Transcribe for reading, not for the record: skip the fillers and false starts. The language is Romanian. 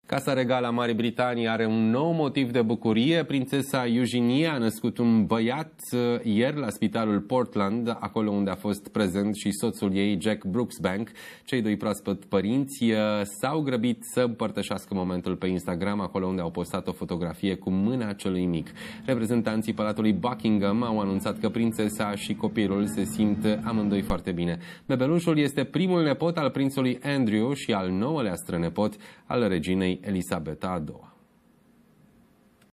Casa Regală a Marii Britanii are un nou motiv de bucurie. Prințesa Eugenie a născut un băiat ieri la spitalul Portland, acolo unde a fost prezent și soțul ei, Jack Brooksbank. Cei doi proaspăt părinți s-au grăbit să împărtășească momentul pe Instagram, acolo unde au postat o fotografie cu mâna celui mic. Reprezentanții Palatului Buckingham au anunțat că prințesa și copilul se simt amândoi foarte bine. Bebelușul este primul nepot al prințului Andrew și al 9-lea strănepot al reginei Elisabeta a II-a.